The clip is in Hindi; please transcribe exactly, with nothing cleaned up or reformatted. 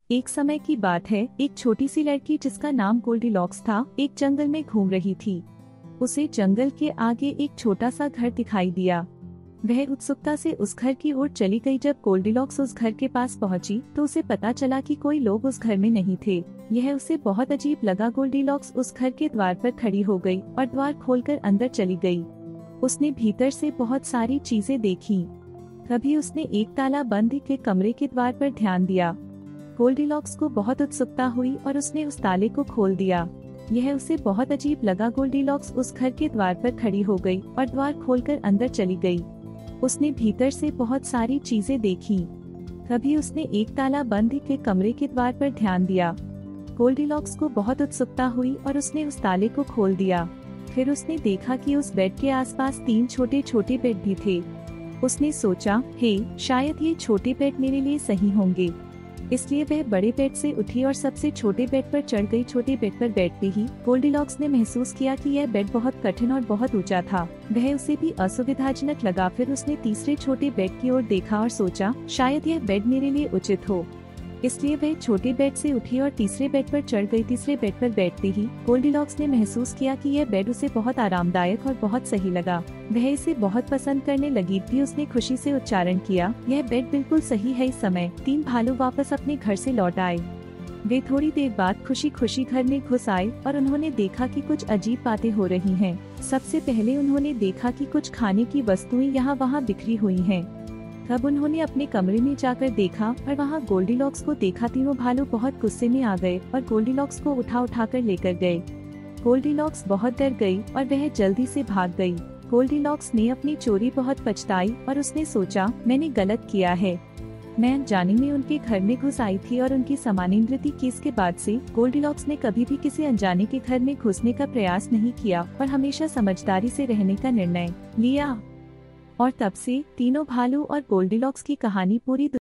एक समय की बात है, एक छोटी सी लड़की जिसका नाम गोल्डीलॉक्स था, एक जंगल में घूम रही थी। उसे जंगल के आगे एक छोटा सा घर दिखाई दिया। वह उत्सुकता से उस घर की ओर चली गई। जब गोल्डीलॉक्स उस घर के पास पहुंची, तो उसे पता चला कि कोई लोग उस घर में नहीं थे। यह उसे बहुत अजीब लगा। गोल्डीलॉक्स उस घर के द्वार पर खड़ी हो गई और द्वार खोलकर अंदर चली गई। उसने भीतर से बहुत सारी चीजें देखी। तभी उसने एक ताला बंद के कमरे के द्वार पर ध्यान दिया। गोल्डीलॉक्स को बहुत उत्सुकता हुई और उसने उस ताले को खोल दिया। यह उसे बहुत अजीब लगा। गोल्डीलॉक्स उस घर के द्वार पर खड़ी हो गई और द्वार खोलकर अंदर चली गई। उसने भीतर से बहुत सारी चीजें देखी। तभी उसने एक ताला बंद के कमरे के द्वार पर ध्यान दिया। गोल्डीलॉक्स को बहुत उत्सुकता हुई और उसने उस ताले को खोल दिया। फिर उसने देखा कि उस बेड के आसपास तीन छोटे छोटे बेड भी थे। उसने सोचा, हे, शायद ये छोटे बेड मेरे लिए सही होंगे। इसलिए वह बड़े बेड से उठी और सबसे छोटे बेड पर चढ़ गई। छोटे बेड पर बैठते ही गोल्डीलॉक्स ने महसूस किया कि यह बेड बहुत कठिन और बहुत ऊंचा था। वह उसे भी असुविधाजनक लगा। फिर उसने तीसरे छोटे बेड की ओर देखा और सोचा, शायद यह बेड मेरे लिए उचित हो। इसलिए वह छोटे बेड से उठी और तीसरे बेड पर चढ़ गई। तीसरे बेड पर बैठते ही गोल्डीलॉक्स ने महसूस किया कि यह बेड उसे बहुत आरामदायक और बहुत सही लगा। वह इसे बहुत पसंद करने लगी। भी उसने खुशी से उच्चारण किया, यह बेड बिल्कुल सही है। इस समय तीन भालू वापस अपने घर से लौट आए। वे थोड़ी देर बाद खुशी खुशी घर में घुस आए और उन्होंने देखा कि कुछ अजीब बातें हो रही हैं। सबसे पहले उन्होंने देखा कि कुछ खाने की वस्तुएं यहाँ वहाँ बिखरी हुई हैं। तब उन्होंने अपने कमरे में जाकर देखा और वहाँ गोल्डीलॉक्स को देखा। तीनों भालू बहुत गुस्से में आ गए और गोल्डीलॉक्स को उठा उठा कर लेकर गए। गोल्डीलॉक्स बहुत डर गई और वह जल्दी से भाग गई। गोल्डीलॉक्स ने अपनी चोरी बहुत पछताई और उसने सोचा, मैंने गलत किया है। मैं अनजाने में उनके घर में घुस आई थी और उनकी समानांतरित की। इसके बाद से गोल्डीलॉक्स ने कभी भी किसी अनजाने के घर में घुसने का प्रयास नहीं किया और हमेशा समझदारी से रहने का निर्णय लिया। और तब से तीनों भालू और गोल्डीलॉक्स की कहानी पूरी